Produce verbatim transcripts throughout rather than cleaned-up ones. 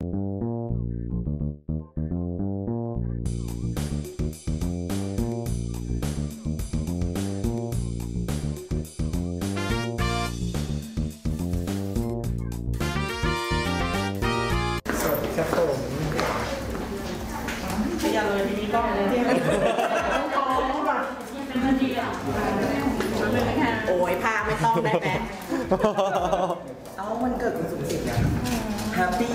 ครับผมอย่าเลยทีนี้ก็เลยโอ้ยพาไม่ต้องได้ไหมเอามันเกิดคุณสุขสิทธิ์นะแฮปปี้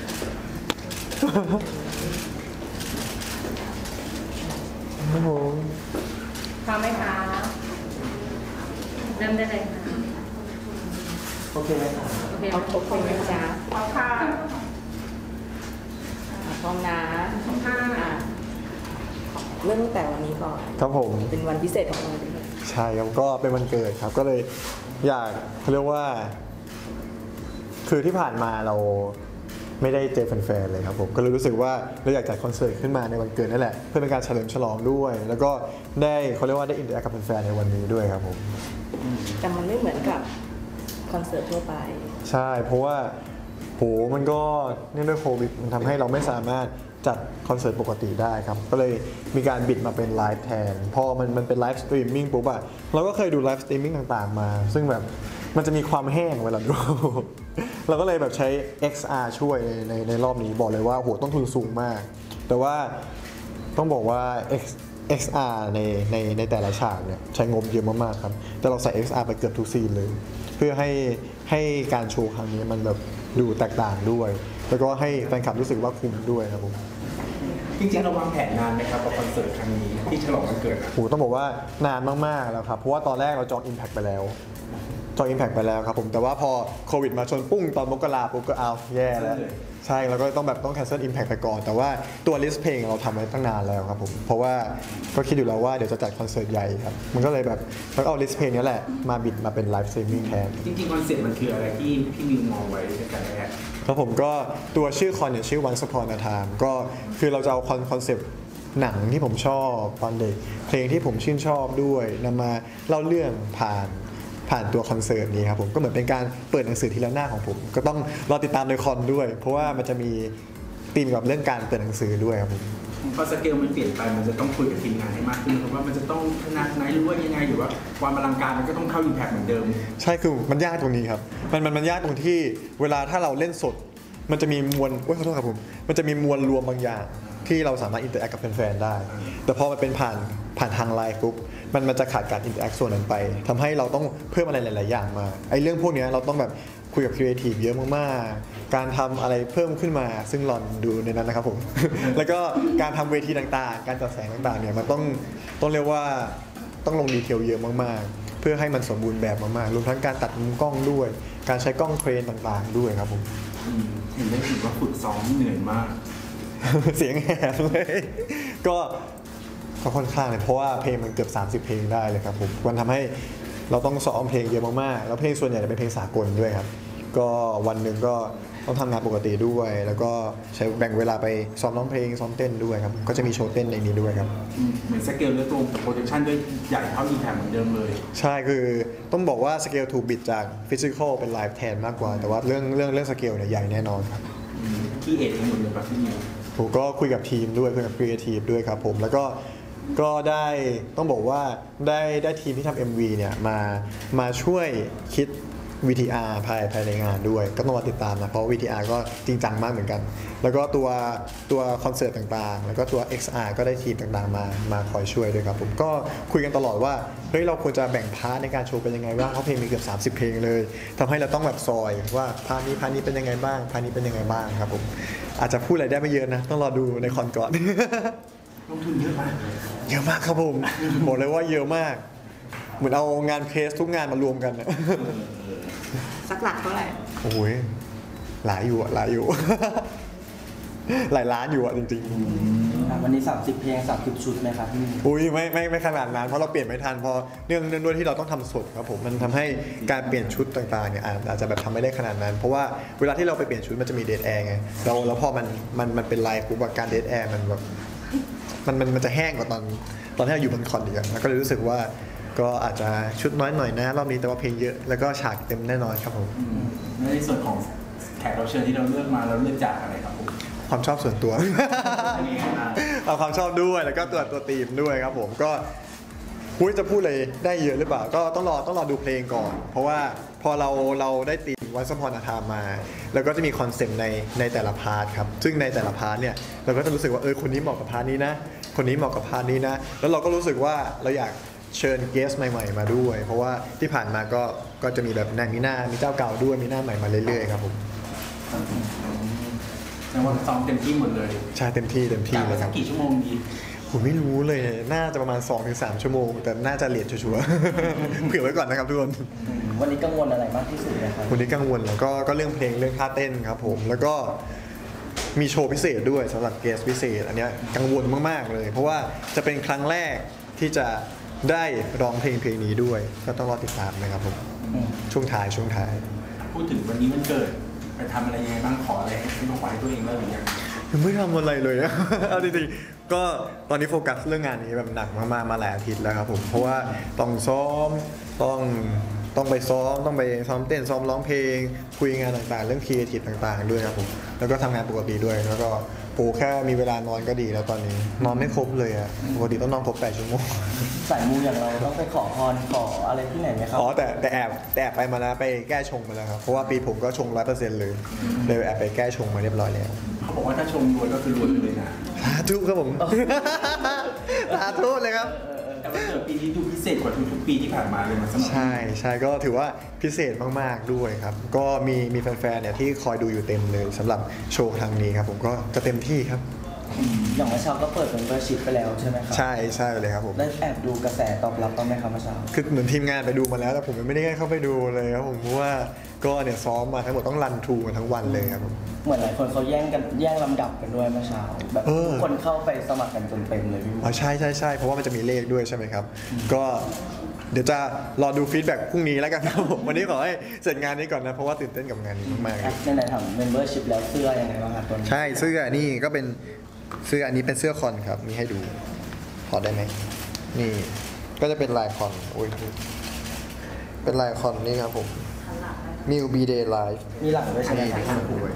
โอ้โหพร้อมไหมคะเริ่มได้เลยค่ะโอเคไหมคะโอเคโอเคไหมจ๊ะพร้อมค่ะพร้อมนะพร้อมค่ะเริ่มตั้งแต่วันนี้ก่อนครับผมเป็นวันพิเศษของเราใช่ครับก็เป็นวันเกิดครับก็เลยอยากเขาเรียกว่าคือที่ผ่านมาเราไม่ได้เจอแฟนๆเลยครับผมก็เลยรู้สึกว่าเราอยากจัดคอนเสิร์ตขึ้นมาในวันเกิดนั่นแหละเพื่อเป็นการเฉลิมฉลองด้วยแล้วก็ได้เขาเรียกว่าได้อินเตอร์แอคกับแฟนๆในวันนี้ด้วยครับผมแต่มันไม่เหมือนกับคอนเสิร์ตทั่วไปใช่เพราะว่าโหมันก็เนื่องด้วยโควิดมันทำให้เราไม่สามารถจัดคอนเสิร์ตปกติได้ครับก็เลยมีการบิดมาเป็นไลฟ์แทนพอมันมันเป็นไลฟ์สตรีมมิ่งปุ๊บอะเราก็เคยดูไลฟ์สตรีมมิ่งต่างๆมาซึ่งแบบมันจะมีความแห้งเวลาดูเราก็เลยแบบใช้ เอ็กซ์ อาร์ ช่วยในในในรอบนี้บอกเลยว่าโหต้นทุนสูงมากแต่ว่าต้องบอกว่า เอ็กซ์ อาร์ ในในในแต่ละฉากเนี่ยใช้งบเยอะมากๆครับแต่เราใส่ เอ็กซ์ อาร์ ไปเกือบทุกซีนเลยเพื่อให้ให้การโชว์ครั้งนี้มันแบบดูแตกต่างด้วยแล้วก็ให้แฟนคลับรู้สึกว่าคุ้มด้วยครับผมจริงๆเราวางแผนนานไหมครับกับคอนเสิร์ตครั้งนี้ที่ฉลองวันเกิดโหต้องบอกว่านานมากๆแล้วครับเพราะว่าตอนแรกเราจอง Impact ไปแล้วจอง Impact ไปแล้วครับผมแต่ว่าพอโควิดมาชนปุ้งตอนมกราปุ๊บก็เอาแย่แล้วใช่แล้วก็ต้องแบบต้อง cancel Impact ไปก่อนแต่ว่าตัว list เพลงเราทำไว้ตั้งนานแล้วครับผมเพราะว่าก็คิดอยู่แล้วว่าเดี๋ยวจะจัดคอนเสิร์ตใหญ่ครับมันก็เลยแบบต้องเอา list เพลงนี้แหละมาบิดมาเป็น live streaming แทนจริงๆคอนเสิร์ตมันคืออะไรที่พี่มิวมองไว้ในการแรกครับผมก็ตัวชื่อคอนเนี่ยชื่อ Once Upon a Time ก็คือเราจะเอาคอนเซปต์หนังที่ผมชอบตอนเด็กเพลงที่ผมชื่นชอบด้วยนำมาเล่าเรื่องผ่านผ่านตัวคอนเสิร์ตนี้ครับผมก็เหมือนเป็นการเปิดหนังสือทีละหน้าของผมก็ต้องรอติดตามในคอนด้วยเพราะว่ามันจะมีธีมกับเรื่องการเปิดหนังสือด้วยครับผมพอสเกลมันเปลี่ยนไปมันจะต้องคุยกับทีมงานให้มากขึ้นเพราะว่ามันจะต้องขนาดไหนหรือว่ายังไงหรือว่าความอลังการมันก็ต้องเข้า Impact เหมือนเดิมใช่คือมันยากตรงนี้ครับมันมันมันยากตรงที่เวลาถ้าเราเล่นสดมันจะมีมวลโอ้ยขอโทษครับผมมันจะมีมวลรวมบางอย่างที่เราสามารถอินเตอร์แอคกับแฟนๆได้แต่พอมันเป็นผ่านผ่านทางไลฟ์ปุ๊บมันมันจะขาดการอินเตอร์แอคส่วนนั้นไปทำให้เราต้องเพิ่มอะไรหลายๆอย่างมาไอ้เรื่องพวกนี้เราต้องแบบคุยกับครีเอทีฟเยอะมากๆการทำอะไรเพิ่มขึ้นมาซึ่งหลอนดูในนั้นนะครับผม แล้วก็การทำเวทีต่างๆการจัดแสงต่างๆเนี่ยมันต้องต้องเรียกว่าต้องลงดีเทลเยอะมากๆเพื่อให้มันสมบูรณ์แบบมากๆรวมทั้งการตัดมุมกล้องด้วยการใช้กล้องเครนต่างๆด้วยครับผมเห็นได้ถึงว่าฝึกซ้อมเหนื่อยมากเสียงแหบเลยก็ก็ค่อนข้างเลยเพราะว่าเพลงมันเกือบสามสิบเพลงได้เลยครับผมมันทำให้เราต้องซ้อมเพลงเยอะมากๆแล้วเพลงส่วนใหญ่จะเป็นเพลงสากลด้วยครับก็วันหนึ่งก็ต้องทำงานปกติด้วยแล้วก็ใช้แบ่งเวลาไปซ้อมร้องเพลงซ้อมเต้นด้วยครับก็จะมีโชว์เต้นในนี้ด้วยครับเหมือนสเกลและตัวโปรดักชันด้วยใหญ่เท่า Impact เหมือนเดิมเลยใช่คือต้องบอกว่าสเกลถูกบิดจากฟิสิกอลเป็นไลฟ์แทนมากกว่าแต่ว่าเรื่องเรื่องเรื่องสเกลเนี่ยใหญ่แน่นอนครับที่เอ็ดทั้งหมดเลยป่ะพี่มิวผมก็คุยกับทีมด้วยคุยกับครีเอทีฟด้วยครับผมแล้วก็ก็ได้ต้องบอกว่าได้ได้ทีมที่ทำ เอ็ม วี เนี่ยมามาช่วยคิด วี ที อาร์ ภายภายในงานด้วยก็ต้องมาติดตามนะเพราะ วี ที อาร์ ก็จริงจังมากเหมือนกันแล้วก็ตัวตัวคอนเสิร์ตต่างๆแล้วก็ตัว เอ็กซ์ อาร์ ก็ได้ทีมต่างๆมามาคอยช่วยด้วยครับผมก็คุยกันตลอดว่าเฮ้ยเราควรจะแบ่งพาร์ทในการโชว์เป็นยังไงบ้างเพราะเพลงมีเกือบสามสิบเพลงเลยทำให้เราต้องแบบซอยว่าพาร์ทนี้พาร์ทนี้เป็นยังไงบ้างพาร์ทนี้เป็นยังไงบ้างครับผมอาจจะพูดอะไรได้ไม่เยอะนะต้องรอดูในคอนก่อนลงทุนเยอะมากเยอะมากครับผมบอกเลยว่าเยอะมากเหมือนเอางานเพลสทุกงานมารวมกันนะสักหลักเท่าไหร่โอ้ยหลายอยู่อะหลายอยู่หลายล้านอยู่อะจริงๆวันนี้สามสิบเพลงสามสิบชุดไหมครับพี่อุ้ยไม่ไม่ไม่ขนาดนั้นเพราะเราเปลี่ยนไม่ทันพอเนื่องเนื่องด้วยที่เราต้องทำสดครับผมมันทำให้การเปลี่ยนชุดต่างๆเนี่ยอาจจะแบบทำไม่ได้ขนาดนั้นเพราะว่าเวลาที่เราไปเปลี่ยนชุดมันจะมีเดทแอร์ไงเราแล้วพอมันมันมันเป็นไลฟ์ปุ๊บการเดทแอร์มันแบบมันมันมันจะแห้งกว่าตอนตอนที่เราอยู่บนคอนอีกแล้วก็เลยรู้สึกว่าก็อาจจะชุดน้อยหน่อยนะรอบนี้แต่ว่าเพลงเยอะแล้วก็ฉากเต็มแน่นอนครับผมในส่วนของแขกรับเชิญที่เราเลือกมาเราเลือกจากอะไรครับผมความชอบส่วนตัว เอาความชอบด้วยแล้วก็ตัวตัวธีมด้วยครับผมก็พุ้ยจะพูดเลยได้เยอะหรือเปล่าก็ต้องรอต้องรอดูเพลงก่อน เพราะว่าพอเราเราได้ตีมวันสปอนอาทามมา แล้วก็จะมีคอนเซปต์ในในแต่ละพาร์ทครับซึ่งในแต่ละพาร์ทเนี่ยเราก็จะรู้สึกว่าเออคนนี้เหมาะกับพาร์ทนี้นะคนนี้เหมาะกับพาร์ทนี้นะแล้วเราก็รู้สึกว่าเราอยากเชิญเกสใหม่ๆมาด้วย เพราะว่าที่ผ่านมาก็ก็จะมีแบบนายมีหน้ามีเจ้าเก่าด้วยมีหน้าใหม่มาเรื่อยๆครับผมแปลว่าซ้อมเต็มที่หมดเลยใช่เต็มที่เต็มที่กะเลว่ายคสัรักบกี่ชั่วโมงดีผมไม่รู้เลยน่าจะประมาณ สองถึงสาม ชั่วโมงแต่น่าจะเลียดชัวร์ๆ เผื่อไว้ก่อนนะครับทุกคนอืมวันนี้กังวลอะไรมากที่สุดนะครับวันนี้กังวลแล้วก็ก็เรื่องเพลงเรื่องท่าเต้นครับผมแล้วก็มีโชว์พิเศษด้วยสำหรับเกสพิเศษอันเนี้ยกังวลมากๆเลย เพราะว่าจะเป็นครั้งแรกที่จะได้ร้องเพลงเพลงนี้ด้วยก็ต้องรอติดตามนะครับผมอืมช่วงท้ายช่วงท้ายพูดถึงวันนี้มันเกิดไปทำอะไรยังไงบ้างขออะไรให้ต้องขอให้ตัวเองได้หรือยังยังไม่ทำอะไรเลย เอาจริงๆก็ตอนนี้โฟกัสเรื่องงานนี้แบบหนักมากๆมาหลายอาทิตย์แล้วครับผมเพราะว่าต้องซ้อมต้องต้องไปซ้อมต้องไปซ้อมเต้นซ้อมร้องเพลงคุยงานต่างๆ เรื่องครีเอทีฟต่างๆด้วยครับผมแล้วก็ทำงานปกติด้วยแล้วก็โอ้แค่มีเวลานอนก็ดีแล้วตอนนี้นอนไม่ครบเลยอะปกติต้องนอนครบแปดชั่วโมงสายมูอย่างเราต้องไปขอพรขออะไรที่ไหนไหมครับอ๋อแต่แต่แอบแต่แอบไปมาแล้วไปแก้ชงมาแล้วครับเพราะว่าปีผมก็ชงร้อยเปอร์เซ็นต์เลยเลยแอบไปแก้ชงมาเรียบร้อยแล้วเขาบอกว่าถ้าชมรวยก็คือรวยเลยนะสาธุครับผม สาธุเลยครับแต่ว่าเกิดปีนี้ดูพิเศษกว่าทุกๆปีที่ผ่านมาเลยมาสมัครใช่ใช่ก็ถือว่าพิเศษมากๆด้วยครับ ก็มีมีแฟนๆเนี่ยที่คอยดูอยู่เต็มเลยสำหรับโชว์ครั้งนี้ครับผมก็จะเต็มที่ครับอย่างเมื่อเช้าก็เปิดเป็นเบอร์ชิปไปแล้วใช่ไหมครัใช่ใช่เลยครับผมได้แอบดูกระแสตอบรับบ้างไหมครับเมื่อเช้าคือเหมือนทีมงานไปดูมาแล้วแต่ผมยังไม่ได้เข้าไปดูเลยครับผมเพราะว่าก็เนี่ยซ้อมมาทั้งหมดต้องรันทรูมาทั้งวันเลยครับผมเหมือนหลายคนเขาแย่งกันแย่งลำดับกันด้วยเมื่อเช้าแบบเออทุกคนเข้าไปสมัครกันจนเต็มเลยพี่อ๋อใช่ใช่ใช่เพราะว่ามันจะมีเลขด้วยใช่ไหมครับ ก็เดี๋ยวจะรอดูฟีดแบ็กพรุ่งนี้แล้วกันครับผมวันนี้ขอให้เสร็จงานนี้ก่อนนะเพราะว่าตื่นเต้นกับงานนี้มากๆเลยในไหนๆถามเมมเบอร์ชิพแล้วเสื้อยังไงบ้างครับตัวนี้ใช่เสื้อนี่ก็เป็นเสื้ออันนี้เป็นเสื้อคอนครับมีให้ดูถอดได้ไหมนี่ก็จะเป็นลายคอนโอ้ยเป็นลายคอนนี่ครับผม New B Day Live มีหลังด้วยใช่ไหมครับ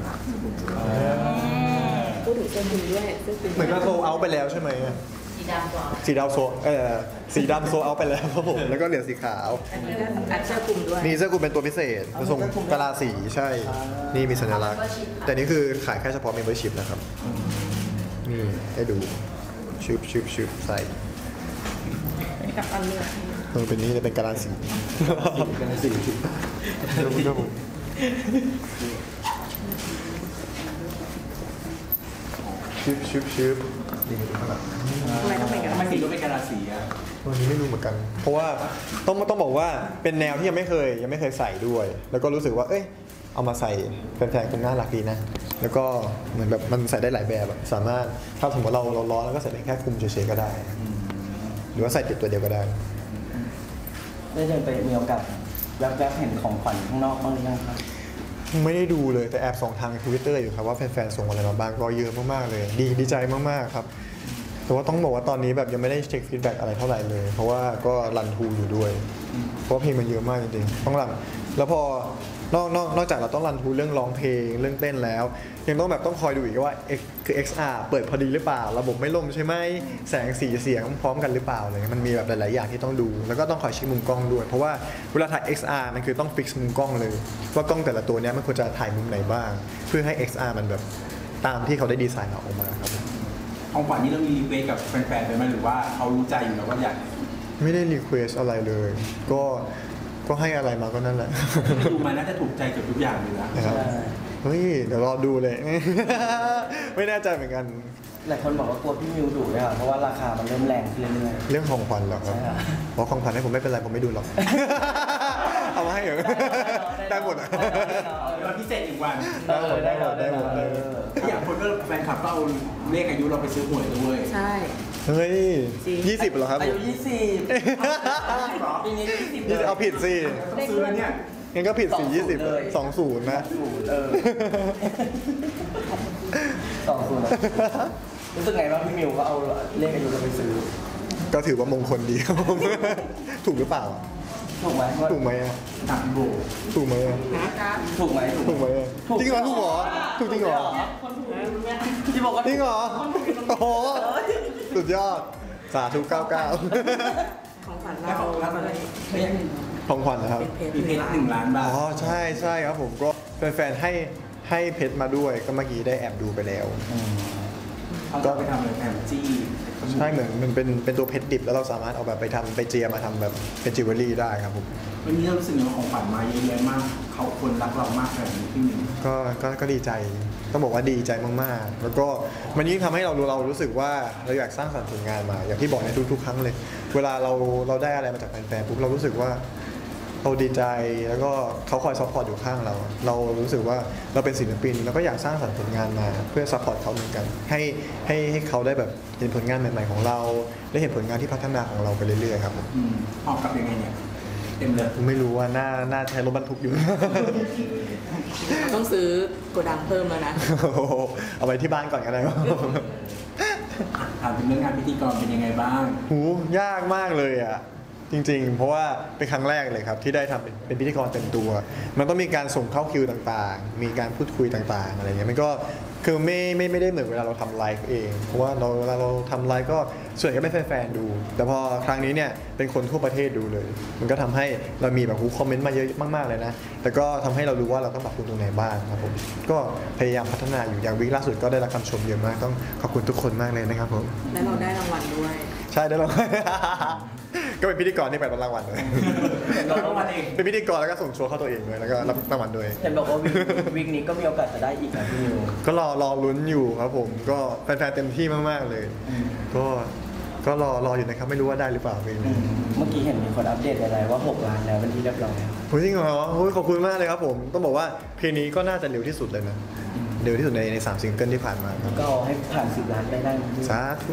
พูดถึงเสื้อคลุมด้วยเสื้อคลุมเหมือนก็โซเอาไปแล้วใช่ไหมสีดำก่อนสีดำโซเออสีดำโซเอาไปแล้วครับผมแล้วก็เหลือสีขาวอันนี้ก็อัดเสื้อคลุมด้วยนี่เสื้อคลุมเป็นตัวพิเศษผสมกะลาสีใช่ นี่มีสัญลักษณ์ แต่นี่คือขายแค่เฉพาะ membership นะครับนี่ให้ดูชุบชุบชุบใส่อันนี้กับอันเลือกเออเป็นนี่เป็นกะลาสีเป็นสีครับผมชุบชุบชุบนี่ดูข้างหลังทำไมต้องเป็นกันทำไมสีต้องเป็นกาลาสีอะวันนี้ไม่รู้เหมือนกัน เพราะว่าต้องต้องบอกว่าเป็นแนวที่ยังไม่เคยยังไม่เคยใส่ด้วย แล้วก็รู้สึกว่าเอ้ยเอามาใส่แฟนๆคงน่ารักดีนะ แล้วก็เหมือนแบบมันใส่ได้หลายแบบอะสามารถถ้าสมมติเราเราร้อนแล้วก็ใส่ได้แค่คลุมเฉยๆก็ได้ หรือว่าใส่ติดตัวเดียวก็ได้ได้เดินไปมีโอกาสแวบๆเห็นของขวัญข้างนอกบ้างหรือยังครับไม่ได้ดูเลยแต่แอบส่องทาง Twitter อยู่ครับว่าแฟนๆส่งอะไรมาบ้างก็เยอะมากๆเลย ดีดีใจมากๆครับ แต่ว่าต้องบอกว่าตอนนี้แบบยังไม่ได้เช็คฟีดแบ็กอะไรเท่าไหร่เลย เพราะว่าก็รันทูอยู่ด้วย เพราะว่าเพลงมันเยอะมากจริงๆต้องรันแล้วพอนอกนอกนอกจากเราต้องรันทูเรื่องร้องเพลงเรื่องเต้นแล้ว ยังต้องแบบต้องคอยดูอีกว่า X คือ เอ็กซ์ อาร์ เปิดพอดีหรือเปล่า ระบบไม่ล่มใช่ไหมแสงสีเสียงพร้อมกันหรือเปล่าอะไรเงี้ยมันมีแบบหลายๆอย่างที่ต้องดู แล้วก็ต้องคอยเช็คมุมกล้องด้วย เพราะว่าเวลาถ่าย เอ็กซ์ อาร์ มันคือต้องฟิกซ์มุมกล้องเลย ว่ากล้องแต่ละตัวเนี้ยมันควรจะถ่ายมุมไหนบ้าง เพื่อให้ เอ็กซ์ อาร์ มันแบบตามที่เขาได้ดีไซน์ออกมาครับของขวัญนี้เรามีรีเควสกับแฟนๆไปไหมหรือว่าเขารู้ใจอยู่แล้วว่าอยากไม่ได้รีเควสอะไรเลย ก็ก็ให้อะไรมาก็นั่นแหละดูมาน่าจะถูกใจเกับทุกอย่างเลยนะนะครับ เฮ้ย เดี๋ยวรอดูเลย ไม่แน่ใจเหมือนกันหลายคนบอกว่ากลัวพี่มิวดุเลยค่ะเพราะว่าราคามันเริ่มแรงขึ้นเรื่อยเรื่องของขวัญเหรอครับใช่ครับเพราะของขวัญให้ผมไม่เป็นไรผมไม่ดูหรอก เอามาให้เหรอ ได้หมดอะวันพิเศษอีกวันๆเออได้หมดได้หมดเอออย่างคนก็แฟนคลับก็เอาเลขอายุเราไปซื้อหวยด้วยใช่เฮ้ยจริงยี่สิบเหรอครับอายุยี่สิบปีนี้ยี่สิบยี่สิบเอาผิดสิต้องซื้อแล้วเนี่ยงั้นก็ผิดสี่ยี่สิบสองศูนย์นะศูนย์เออสองศูนย์รู้สึกไงบ้างพี่มิวเขาเอาเลขอายุเราไปซื้อก็ถือว่ามงคลดีครับผม ถูกหรือเปล่าถถูกไหมถูกไหมอะตัดโบถูกไหมอะถูกไหมถูกไหมอะจริงเหรอถูกเหรอถูกจริงเหรอที่บอกว่าจริงเหรอโอ้โหสุดยอดสาธุเก้าเก้าของขวัญแล้วเราของแล้วอะไรเพชรของขวัญนะครับมีเพชรหนึ่งล้านบาทอ๋อใช่ใช่ครับผมก็แฟนๆให้ให้เพชรมาด้วยก็เมื่อกี้ได้แอบดูไปแล้วเขาจะไปทำอะไรแอมจี้ใช่เหมือนมันเป็นเป็นตัวเพชรดิบแล้วเราสามารถเอาแบบไปทำไปเจียมาทำแบบเป็นจิวเวลรี่ได้ครับผมวันนี้เรารู้สึกว่าของขวัญมาเยอะแยะมาก เขาคนรักเรามากแบบนี้พี่หนึ่งก็ก็ก็ดีใจต้องบอกว่าดีใจมากๆ แล้วก็มันยิ่งทำให้เราเรารู้สึกว่าเราอยากสร้างสรรค์ผลงานมา อย่างที่บอกในทุกๆครั้งเลย เวลาเราเราได้อะไรมาจากแฟนๆปุ๊บเรารู้สึกว่าเราดีใจแล้วก็เขาคอยซัพพอร์ตอยู่ข้างเรา เรารู้สึกว่าเราเป็นศิลปินเราก็อยากสร้างสรรค์ผลงานมาเพื่อซัพพอร์ตเขาเหมือนกันให้ให้ให้เขาได้แบบเห็นผลงานใหม่ๆของเราได้เห็นผลงานที่พัฒนาของเราไปเรื่อยๆครับอืมออกกลับยังไงเนี่ยเต็มเลยไม่รู้ว่าน่าน่าใช้รถบรรทุกอยู่ต้องซื้อโกดังเพิ่มแล้วนะเอาไปที่บ้านก่อนก็ได้ถามถึงเรื่องงานพิธีกรเป็นยังไงบ้างหูยากมากเลยอ่ะจริงๆ เพราะว่าเป็นครั้งแรกเลยครับที่ได้ทำเป็นเป็นพิธีกรเต็มตัว มันต้องมีการส่งเข้าคิวต่างๆ มีการพูดคุยต่างๆอะไรเงี้ยมันก็คือไม่ไม่ไม่ได้เหมือนเวลาเราทำไลฟ์เองเพราะว่าเราเวลาเราทำไลฟ์ก็ส่วนใหญ่ก็เป็นแฟนๆดู แต่พอครั้งนี้เนี่ยเป็นคนทั่วประเทศดูเลย มันก็ทำให้เรามีแบบหูคอมเมนต์มาเยอะมากๆเลยนะแต่ก็ทำให้เรารู้ว่าเราต้องปรับปรุงตรงไหนบ้างครับผมก็พยายามพัฒนาอยู่อย่างวิกล่าสุดก็ได้รับคำชมเยอะมากต้องขอบคุณทุกคนมากเลยนะครับผมและเราได้รางวัลด้วยใช่ได้รางวัล ก็เป็นพิธีกรที่ไปรับรางวัลเลยเราต้องมาเองเป็นพิธีกรแล้วก็ส่งโชว์เข้าตัวเองด้วยแล้วก็รับรางวัลด้วยเห็นบอกว่าวิกวิกนี้ก็มีโอกาสจะได้อีกนะพี่นิวก็รอรอลุ้นอยู่ครับผมก็แฟนๆเต็มที่มากๆเลย ก็ก็รอรออยู่นะครับไม่รู้ว่าได้หรือเปล่าเพลงอืนี้มเมื่อกี้เห็นมีคนอัปเดตอะไรว่าหกล้านแล้วเป็นที่เรียบร้อยโอ้ยจริงเหรอโอ้ยขอบคุณมากเลยครับผมต้องบอกว่าเพลงนี้ก็น่าจะเร็วที่สุดเลยนะเร็วที่สุดในในสามซิงเกิลที่ผ่านมาครับก็เอาให้ผ่านสิบล้านได้ได้นะพี่สาธุ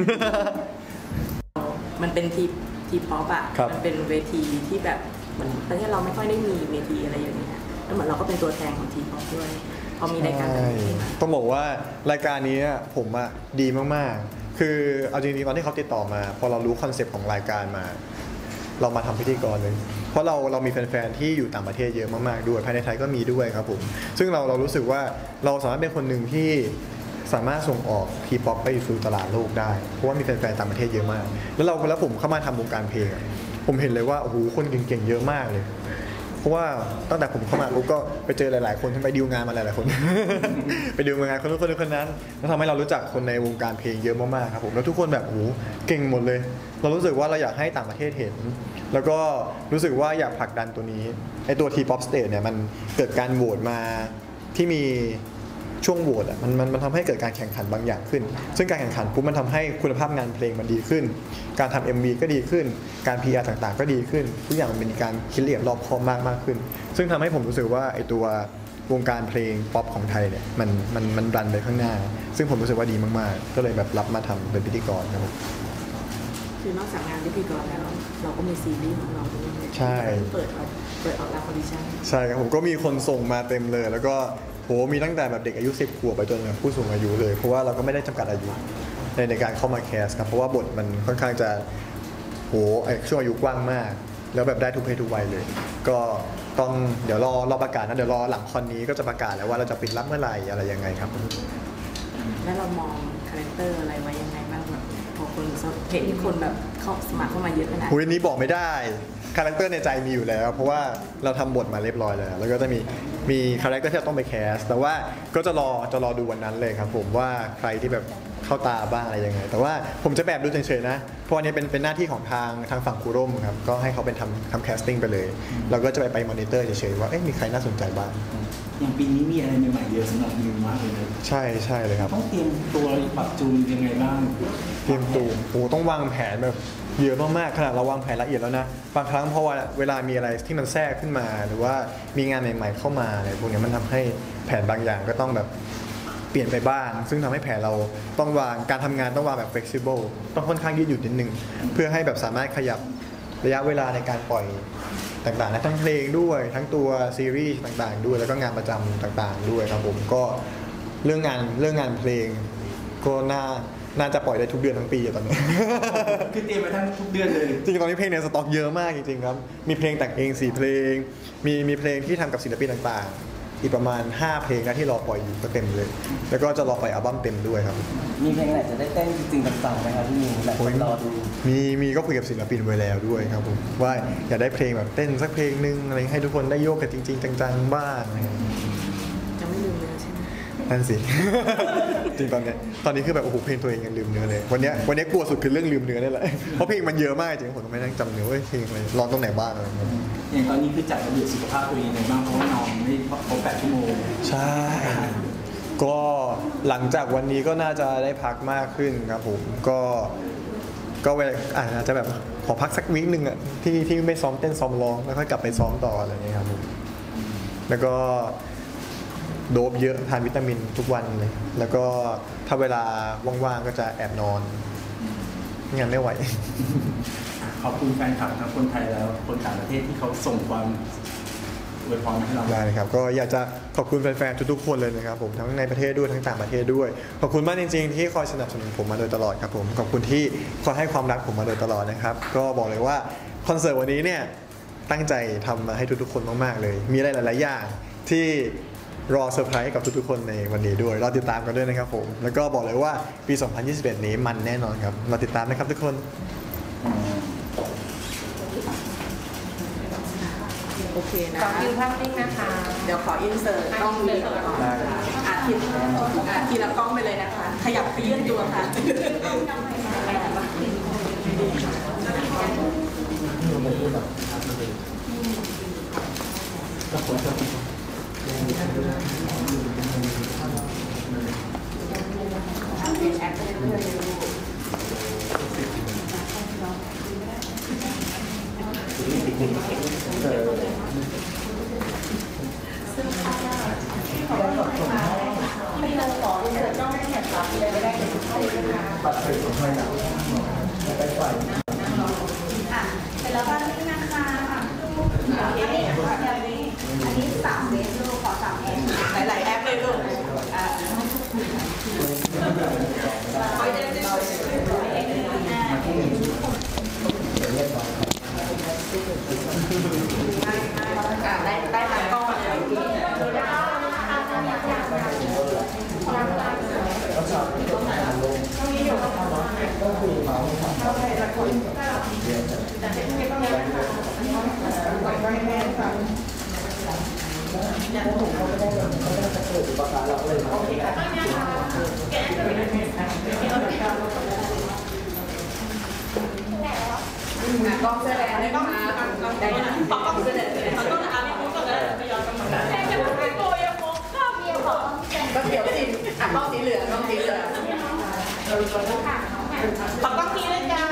มันเป็นทีทีป๊อปอะครับมันเป็นเวทีที่แบบเหมือนประเทศเราไม่ค่อยได้มีเวทีอะไรอย่างเงี้ยแล้วเหมือนเราก็เป็นตัวแทนของทีป๊อปด้วยพอมีรายการแบบนี้ขึ้นมาต้องบอกว่ารายการนี้ผมอะดีมากๆ คือเอาจริงๆตอนที่เขาติดต่อมา พอเรารู้คอนเซปต์ของรายการมา เรามาทำพิธีกรเลย เพราะเราเรามีแฟนๆที่อยู่ต่างประเทศเยอะมากๆด้วยภายในไทยก็มีด้วยครับผมซึ่งเราเรารู้สึกว่าเราสามารถเป็นคนหนึ่งที่สามารถส่งออกทีป๊อปไปสู่ตลาดโลกได้เพราะว่ามีแฟนๆต่างประเทศเยอะมาก แล้วเราแล้วผมเข้ามาทำวงการเพลงอะผมเห็นเลยว่าโอ้โหคนเก่งๆเยอะมากเลย เพราะว่าตั้งแต่ผมเข้ามาปุ๊บก็ไปเจอหลายๆคนที่ไปดีลงานมาหลายๆคน ไปดีลงานคนนู้นคนนี้คนนั้นแล้วทำให้เรารู้จักคนในวงการเพลงเยอะมากๆครับผมแล้วทุกคนแบบโอ้โหเก่งหมดเลย เรารู้สึกว่าเราอยากให้ต่างประเทศเห็น แล้วก็รู้สึกว่าอยากผลักดันตัวนี้ไอตัว T-pop stage เนี่ยมันเกิดการโหวตมาที่มีช่วงโหวตอ่ะมันมันมันทำให้เกิดการแข่งขันบางอย่างขึ้น ซึ่งการแข่งขันปุ๊บมันทำให้คุณภาพงานเพลงมันดีขึ้น การทำ เอ็ม วี ก็ดีขึ้น การ พี อาร์ ต่างๆ ก็ดีขึ้น ทุกอย่างมันเป็นการคิดละเอียดรอบคอบมากมากขึ้น ซึ่งทำให้ผมรู้สึกว่าไอตัววงการเพลงป๊อปของไทยเนี่ยมันมันมันรันไปข้างหน้า ซึ่งผมรู้สึกว่าดีมากๆ ก็เลยแบบรับมาทำเป็นพิธีกรครับผมคือนอกจากงานพิธีกรแล้ว เราก็มีซีรีส์ของเราด้วยใช่เปิดออกเปิดออกรับออดิชั่นใช่ครับผมก็มีคนส่งมาเต็มเลย แล้วก็โหมีตั้งแต่แบบเด็กอายุสิบขวบไปจนแบบผู้สูงอายุเลย เพราะว่าเราก็ไม่ได้จำกัดอายุในในการเข้ามาแคสครับเพราะว่าบทมันค่อนข้างจะโหไอช่วงอายุกว้างมาก แล้วแบบได้ทุกเพศทุกวัยเลย ก็ต้องเดี๋ยวรอรอประกาศนะเดี๋ยวรอหลังคอนนี้ก็จะประกาศแล้วว่าเราจะปิดรับเมื่อไหร่อะไรยังไงครับแล้วเรามองคาแรคเตอร์อะไรไว้ยังไงบ้างแบบพอคนเห็นคนแบบเข้าสมัครเข้ามาเยอะขนาดคุยนี้บอกไม่ได้คาแรคเตอร์ในใจมีอยู่แล้ว เพราะว่าเราทำบทมาเรียบร้อยแล้วแล้วก็จะมีมีคาแรคเตอร์ที่เราต้องไปแคสแต่ว่าก็จะรอจะรอดูวันนั้นเลยครับผมว่าใครที่แบบเข้าตาบ้างอะไรยังไง แต่ว่าผมจะแบบดูเฉยๆนะเพราะอันนี้เป็นเป็นหน้าที่ของทางทางฝั่งครูร่มครับก็ให้เขาเป็นทำทำแคสติ้งไปเลยเราก็จะไปไปมอนิเตอร์เฉยๆว่าเอ๊ะมีใครน่าสนใจบ้างอย่างปีนี้มีอะไรใหม่ๆเยอะสำหรับนิวมากเลยนะใช่ใช่เลยครับต้องเตรียมตัวปรับจูนยังไงบ้างเตรียมตัวโอ้โหต้องวางแผนแบบเยอะมากๆขนาดเราวางแผนละเอียดแล้วนะบางครั้งเพราะว่าเวลามีอะไรที่มันแทรกขึ้นมา หรือว่ามีงานใหม่ๆเข้ามาอะไรพวกนี้มันทำให้แผนบางอย่างก็ต้องแบบเปลี่ยนไปบ้างซึ่งทำให้แผนเราต้องวางการทำงานต้องวางแบบ flexible ต้องค่อนข้างยืดหยุ่นนิดนึงเพื่อให้แบบสามารถขยับระยะเวลาในการปล่อยต่างๆนะทั้งเพลงด้วยทั้งตัวซีรีส์ต่างๆด้วยแล้วก็งานประจำต่างๆด้วยครับผมก็เรื่องงานเรื่องงานเพลงก็น่าน่าจะปล่อยได้ทุกเดือนทั้งปีตอนนี้คือเตรียมไปทั้งทุกเดือนเลยจริงๆตอนนี้เพลงในสต็อกเยอะมากจริงๆครับมีเพลงแต่งเองสี่เพลงมีมีเพลงที่ทำกับศิลปินต่างๆอีกประมาณห้าเพลงนะที่รอปล่อยอยู่ก็เต็มเลยแล้วก็จะรอปล่อยอัลบั้มเต็มด้วยครับมีเพลงไหนจะได้เต้นจริงๆจังๆไหมครับพี่มิวแบบรอดูมีมีก็คุยกับศิลปินไว้แล้วด้วยครับผมว่าอยากได้เพลงแบบเต้นสักเพลงนึงอะไรให้ทุกคนได้โยกกันจริงๆจังๆบ้างจะไม่ลืมเลยใช่ไหมนั่นสิ จริงตอนนี้ตอนนี้คือแบบโอ้โหเพลงตัวเองยังลืมเนื้อเลยวันนี้วันนี้กลัวสุดคือเรื่องลืมเนื้อนี่แหละเพราะเพลงมันเยอะมากจริงผมก็ไม่นั่งจำเนื้อว่าเพลงอะไรร้องตรงไหนบ้างอะไรอย่างตอนนี้คือจัดระเบียบสุขภาพตัวเองในบ้างเพราะว่านอนไม่ครบแปดชั่วโมงใช่ก็หลังจากวันนี้ก็น่าจะได้พักมากขึ้นครับผมก็ก็เวลาอาจจะแบบขอพักสักวีคหนึ่งอ่ะที่ที่ไม่ซ้อมเต้นซ้อมร้องแล้วค่อยกลับไปซ้อมต่ออะไรอย่างเงี้ยครับผมแล้วก็โดบเยอะทานวิตามินทุกวันเลยแล้วก็ถ้าเวลาว่างๆก็จะแอบนอนงั้นไม่ไหวขอบคุณแฟนคลับทั้งคนไทยแล้วคนต่างประเทศที่เขาส่งความอวยพรให้เราได้ครับก็อยากจะขอบคุณแฟนๆทุกๆคนเลยนะครับผมทั้งในประเทศด้วยทั้งต่างประเทศด้วยขอบคุณมากจริงๆที่คอยสนับสนุนผมมาโดยตลอดครับผมขอบคุณที่คอยให้ความรักผมมาโดยตลอดนะครับก็บอกเลยว่าคอนเสิร์ตวันนี้เนี่ยตั้งใจทำมาให้ทุกๆคนมากๆเลยมีอะไรหลายๆอย่างที่รอเซอร์ไพรส์กับทุกๆคนในวันนี้ด้วยรอติดตามกันด้วยนะครับผมแล้วก็บอกเลยว่าปีสองพันยี่สิบเอ็ดนี้มันแน่นอนครับรอติดตามนะครับทุกคนโอเคนะขอคิวภาพนิ่งนะคะเดี๋ยวขออินเสิร์ตกล้องนี้ก่อนอาทิตย์อาทีละกล้องไปเลยนะคะขยับไปยื่นตัวค่ะเสร็จแล้วก็นี่นะคะอันนี้อันนี้สามเมตรลูกขอสามเมตรหลายๆแอปเลยลูกได้ได้ทางกล้องเลยกล้องแสดงได้กล้องกล้องได้กล้องแสดงเขาต้องอาไม่พูดก็ได้ไปย้อนกำลังแสดงจะพูดไปโกยโมข้าวเมียของก็เขียวสีอ่ะกล้องสีเหลืองกล้องสีเหลืองขอกล้องนี้เลยจ้า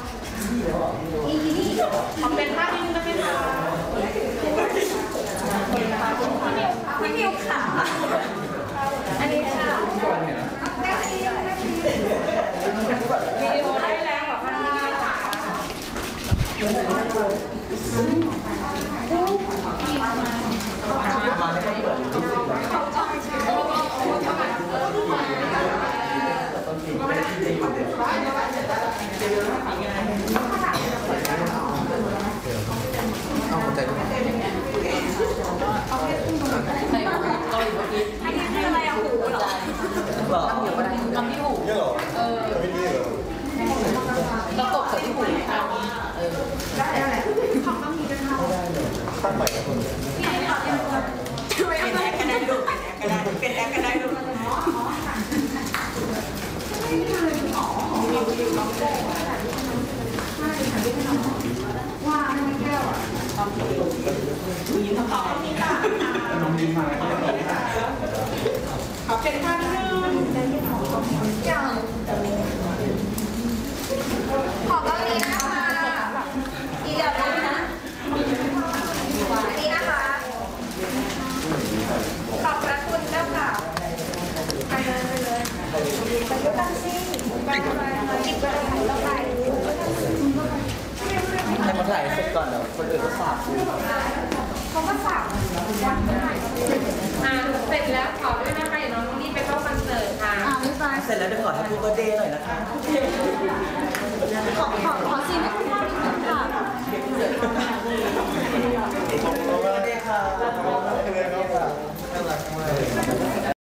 ขอเป็นภาพนิดนึงได้ไหมคะพี่มิวขาอันนี้ค่ะวิดีโอได้แล้วเหรอคะเอาใจด้วยอันนี้คืออะไรอ่ะหูเหรอทำอยู่ก็ได้ทำที่หูเนี่ยหรอเออไม่ดีเหรอเราตกใส่ที่หูค่ะเออได้อะไรของต้องมีกันค่ะตั้งใหม่กับคนเป็นแอคก็ได้ลูกเป็นแอคก็ได้ลูกว่าไม่แก้วอ่ะยิ้มขอบคุณค่ะน้องยิ้มมาขอเป็นท่านึงอย่างขอบคุณนะคะอีเดียวนี้นะอันนี้นะคะขอบพระคุณเจ้าค่ะไปเลยไปเลยไปด้วยกันสิไปไปไปจิบไปถ่ายแล้วไปให้มาถ่ายเสร็จก่อนเดี๋ยวคนอื่นก็ฝากคุยเขาก็ฝากวันไม่ได้อ่าเสร็จแล้วขอด้วยนะคะเดี๋ยวน้องนี่ไปเข้าคอนเสิร์ตค่ะอ่าไม่ไปเสร็จร็จแล้วเดี๋ยวขอให้พูดก็เดย์หน่อยนะคะขอขอขอซีนให้คุณพ่อนิดนึงค่ะขอบคุณมากเลยค่ะขอบคุณมากเลยครับน่ารักมาก